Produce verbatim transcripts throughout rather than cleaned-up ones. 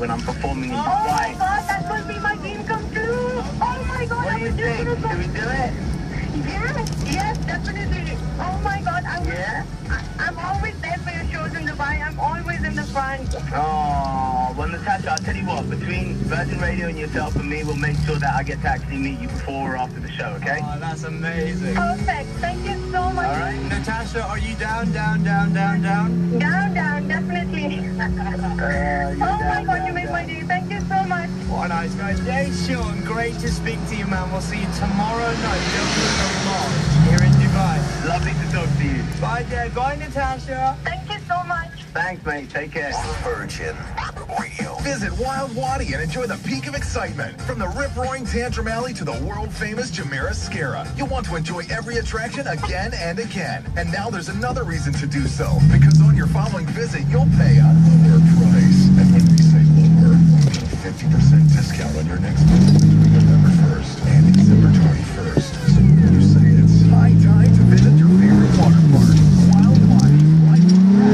when I'm performing in Oh Dubai. my God, that will be my dream come true. Oh my God, What I do you would do think? it. Should we do it? Yes, yes, definitely. Oh my God, I would, Yeah? I, I'm always there for your shows in Dubai. I'm always in the front. Oh, well, Natasha, I'll tell you what. Between Virgin Radio and yourself and me, we'll make sure that I get to actually meet you before or after the show, okay? Oh, that's amazing. Perfect. Thank you so much. All right. Natasha, are you down, down, down, down, down? Down, down, definitely. Uh, Oh my God, you made my day. Thank you so much. What a nice guy. Hey, Sean, great to speak to you, man. We'll see you tomorrow night. Don't lose the lodge here in Dubai. Lovely to talk to you. Bye, Dad. Bye, Natasha. Thank you so much. Thanks, mate. Take care. Virgin Radio. Visit Wild Wadi and enjoy the peak of excitement. From the rip-roaring Tantrum Alley to the world-famous Jumeirah Scara. You'll want to enjoy every attraction again and again. And now there's another reason to do so. Because on your following visit, you'll pay a lower price. And when we say lower, we mean fifty percent discount on your next visit between November first and December twenty-first. So when you say it's high time to visit your favorite water park, Wild Wadi, right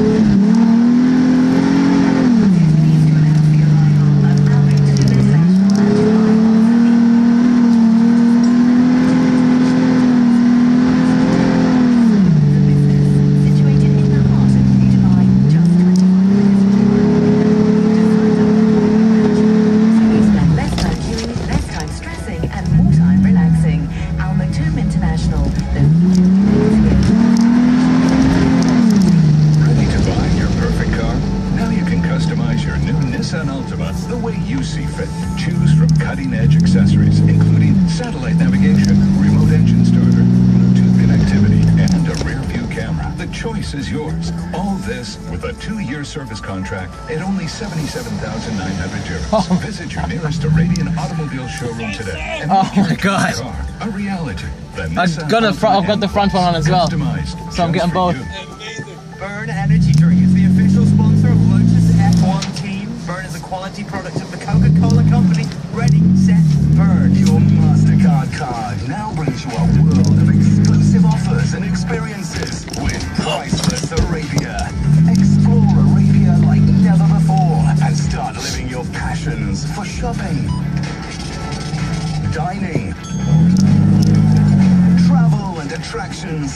is yours. All this with a two-year service contract at only seventy-seven thousand nine hundred euros. Oh. Visit your nearest Arabian automobile showroom today. And oh my God! Car a reality. I've got the front. I've got the front one on as well. So I'm getting both. Burn Energy Drink is the official sponsor of Lotus F one team. Burn is a quality product of the Coca-Cola Company. Ready, set, burn. Your MasterCard card now brings you a world of exclusive offers and experiences with Priceless Arabia. Explore Arabia like never before and start living your passions for shopping, dining, travel and attractions,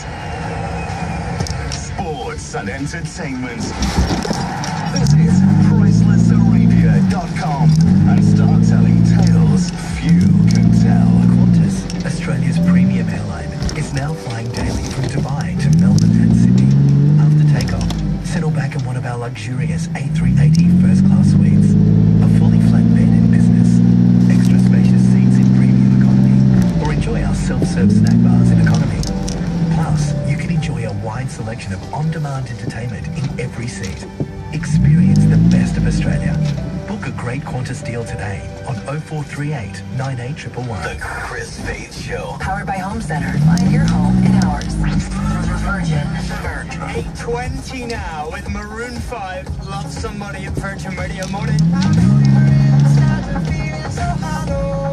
sports and entertainment. Visit priceless arabia dot com and start telling tales few can tell. Qantas, Australia's premium airline, is now flying daily from Dubai to Melbourne and Sydney. After takeoff, settle back in one of our luxurious A three eighty first-class suites. A fully flat bed in business, extra spacious seats in premium economy, or enjoy our self-serve snack bars in economy. Plus, you can enjoy a wide selection of on-demand entertainment in every seat. Experience the best of Australia. Book a great Qantas deal today on oh four three eight, nine eight one one one. The Chris Faith Show. Powered by Home Center. Find your home in ours. Virgin. Virgin. eight twenty now with Maroon five. Love Somebody at Virgin Radio Morning.